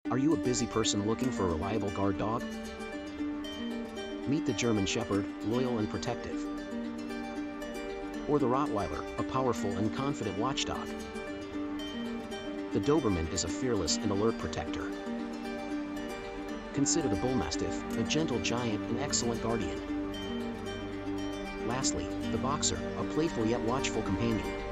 Are you a busy person looking for a reliable guard dog? Meet the German Shepherd, loyal and protective. Or the Rottweiler, a powerful and confident watchdog. The Doberman is a fearless and alert protector. Consider the Bullmastiff, a gentle giant and excellent guardian. Lastly, the Boxer, a playful yet watchful companion.